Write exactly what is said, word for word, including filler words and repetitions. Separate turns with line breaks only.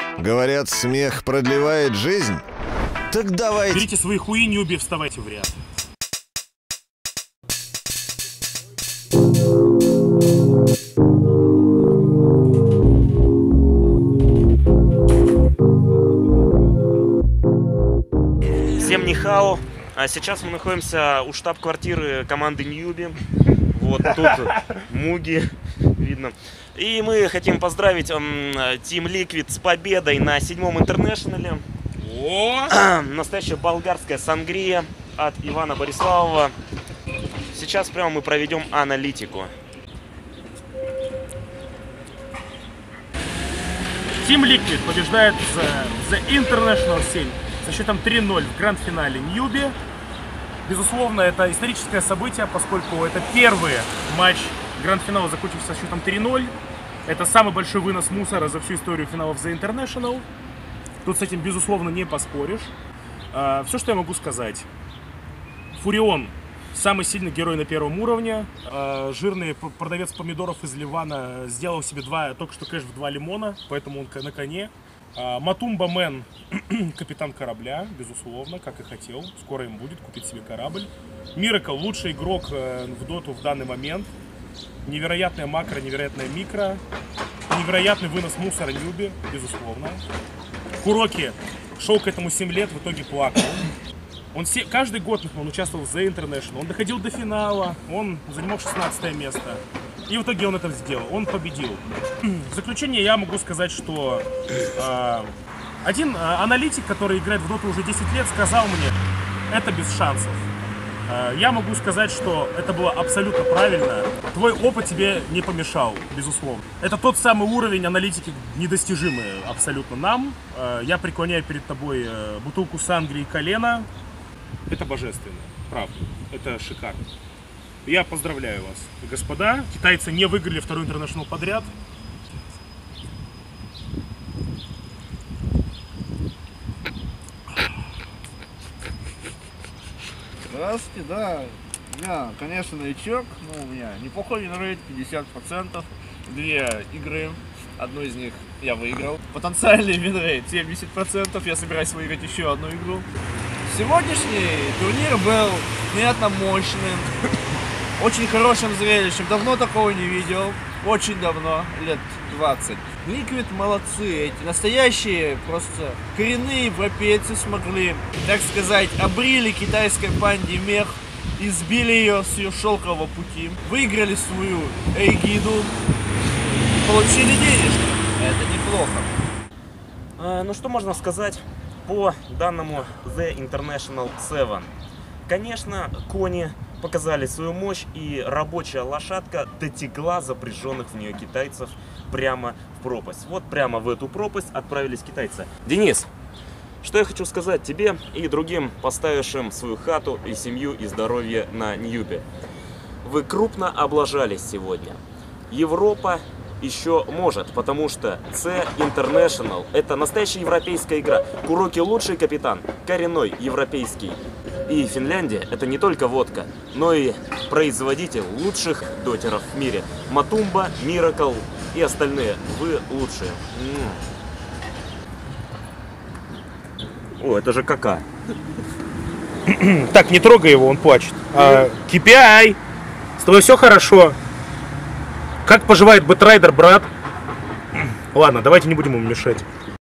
Говорят, смех продлевает жизнь. Так давайте...
Берите свои хуи, ньюби, вставайте в ряд.
Всем нихао. А сейчас мы находимся у штаб-квартиры команды Ньюби. Вот тут Муги видно. И мы хотим поздравить Team Liquid с победой на седьмом интернешнале. Настоящая болгарская сангрия от Ивана Бориславова. Сейчас прямо мы проведем аналитику.
Team Liquid побеждает The International семь со счетом три ноль в гранд-финале Ньюби. Безусловно, это историческое событие, поскольку это первый матч гранд-финала, закончился со счетом три ноль. Это самый большой вынос мусора за всю историю финалов The International. Тут с этим, безусловно, не поспоришь. Все, что я могу сказать. Фурион — самый сильный герой на первом уровне. Жирный продавец помидоров из Ливана сделал себе два, только что кэш в два лимона, поэтому он на коне. Матумба Мэн — капитан корабля, безусловно, как и хотел. Скоро им будет купить себе корабль. Миракл — лучший игрок в доту в данный момент. Невероятная макро, невероятная микро. Невероятный вынос мусора Ньюби, безусловно. Куроки шел к этому семь лет, в итоге плакал. Он все, каждый год он участвовал в The International, он доходил до финала, он занимал шестнадцатое место. И в итоге он это сделал, он победил. В заключение я могу сказать, что э, один э, аналитик, который играет в доту уже десять лет, сказал мне: это без шансов. Э, я могу сказать, что это было абсолютно правильно. Твой опыт тебе не помешал, безусловно. Это тот самый уровень аналитики, недостижимый абсолютно нам. Э, я преклоняю перед тобой э, бутылку сангрии колено. Это божественно, правда, это шикарно. Я поздравляю вас, господа. Китайцы не выиграли второй интернешнл подряд.
Здравствуйте, да. Я, конечно, новичок, но у меня неплохой винрейт, пятьдесят процентов. Две игры, одну из них я выиграл. Потенциальный винрейт семьдесят процентов. Я собираюсь выиграть еще одну игру. Сегодняшний турнир был невероятно мощным, очень хорошим зрелищем. Давно такого не видел, очень давно, лет двадцать. Liquid молодцы, эти настоящие просто коренные европейцы смогли, так сказать, обрили китайской панде мех и сбили ее с ее шелкового пути, выиграли свою эгиду и получили денежки. Это неплохо.
А, ну что можно сказать по данному The International семь? Конечно, кони показали свою мощь, и рабочая лошадка дотекла запряженных в нее китайцев прямо в пропасть. Вот прямо в эту пропасть отправились китайцы. Денис, что я хочу сказать тебе и другим, поставившим свою хату и семью и здоровье на Ньюби. Вы крупно облажались сегодня. Европа еще может, потому что The International — это настоящая европейская игра. Куроки лучший капитан, коренной европейский. И Финляндия — это не только водка, но и производитель лучших дотеров в мире. Матумба, Миракл и остальные. Вы лучшие. О, это же кака.
Так, не трогай его, он плачет. А, кей пи ай! С тобой все хорошо. Как поживает Бэтрайдер, брат? Ладно, давайте не будем ему мешать.